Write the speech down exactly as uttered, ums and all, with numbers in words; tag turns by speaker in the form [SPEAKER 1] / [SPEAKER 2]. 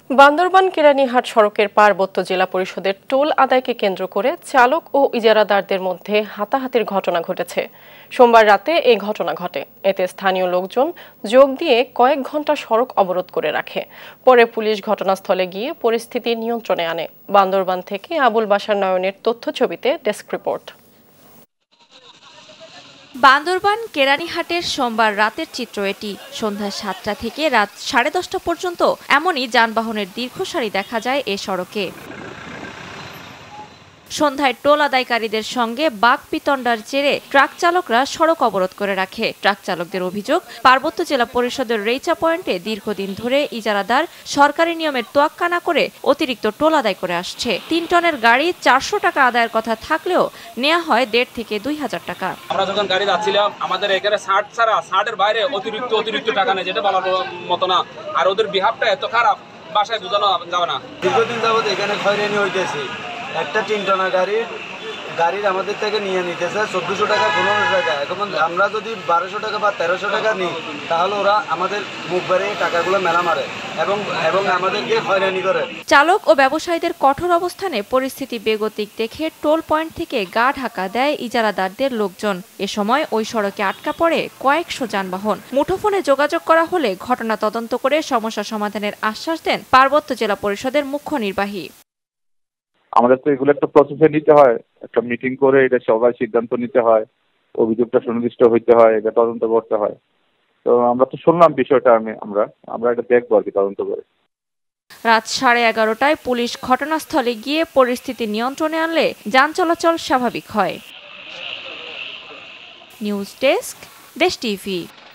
[SPEAKER 1] বান্দরবান কেরানীহাট সড়কের পার্বত্য জেলা পরিষদের টোল আদায়কে কেন্দ্র করে চালক ও ইজারাদারদের মধ্যে হাতাহাতির ঘটনা ঘটেছে। সোমবার রাতে এই ঘটনা ঘটে। এতে স্থানীয় লোকজন যোগ দিয়ে কয়েক ঘন্টা সড়ক অবরোধ করে রাখে। পরে পুলিশ ঘটনাস্থলে গিয়ে পরিস্থিতি নিয়ন্ত্রণে আনে। বান্দরবান থেকে আবুল বাশার নয়নের তথ্য ছবিতে ডেস্ক রিপোর্ট।
[SPEAKER 2] বান্দরবান কেরানীহাটের সোমবার রাতের চিত্র এটি। সন্ধ্যা সাতটা থেকে রাত সাড়ে দশটা পর্যন্ত এমনই যানবাহনের দীর্ঘ সারি দেখা যায় এ সড়কে। সন্ধ্যায় টোল আদায়কারীদের সঙ্গে বাকবিতণ্ডার জেরে ট্রাক চালকরা সড়ক অবরোধ করে রাখে। ট্রাক চালকদের অভিযোগ, পার্বত্য জেলা পরিষদের রেইচা পয়েন্টে দীর্ঘদিন ধরে ইজারাদার সরকারি নিয়মের তোয়াক্কা না করে অতিরিক্ত টোল আদায় করে আসছে। তিন টনের গাড়ি চারশো টাকা আদায়ের কথা থাকলেও নেওয়া হয় দেড় থেকে দুই হাজার টাকা।
[SPEAKER 3] আমরা যখন গাড়ি যাচ্ছিলাম আমাদের এখানে ষাট ছাড়া ষাটের বাইরে অতিরিক্ত অতিরিক্ত টাকা নেই, যেটা বলার মতো না। আর ওদের বিহাবটা এত খারাপ, বাসায় বোঝানো যাবে না।
[SPEAKER 4] দীর্ঘদিন যাবত এখানে খয়রানি হইতেছি। একটা তিন টনা গাড়ির গাড়ির আমাদের থেকে নিয়ে নিতেছে চোদ্দশো টাকা পনেরোশো টাকা। এখন আমরা যদি বারোশো টাকা বা তেরোশো টাকা নিই তাহলে ওরা আমাদের মুখ বেড়ে টাকাগুলো মেলা মারে এবং এবং আমাদেরকে হয়রানি করে।
[SPEAKER 2] চালক ও ব্যবসায়ীদের কঠোর অবস্থানে পরিস্থিতি বেগতিক দেখে টোল পয়েন্ট থেকে গা ঢাকা দেয় ইজারাদারদের লোকজন। এ সময় ওই সড়কে আটকা পড়ে কয়েকশো যানবাহন। মুঠোফোনে যোগাযোগ করা হলে ঘটনা তদন্ত করে সমস্যা সমাধানের আশ্বাস দেন পার্বত্য জেলা পরিষদের মুখ্য নির্বাহী।
[SPEAKER 5] আমাদের তো এগুলো একটা প্রসেসে নিতে হয়, একটা মিটিং করে এটা সবাই সিদ্ধান্ত নিতে হয়, অভিযোগটা সুনির্দিষ্ট হইতে হয়, এটা তদন্ত করতে হয়। তো আমরা তো শুনলাম বিষয়টা, আমি আমরা আমরা এটা দেখবো আর কি তদন্ত করে।
[SPEAKER 2] রাত সাড়ে এগারোটায় পুলিশ ঘটনাস্থলে গিয়ে পরিস্থিতি নিয়ন্ত্রণে আনলে যান চলাচল স্বাভাবিক হয়। News desk, Desh TV.